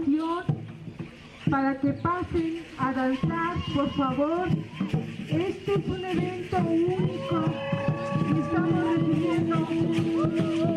invitación para que pasen a danzar, por favor. Este es un evento único.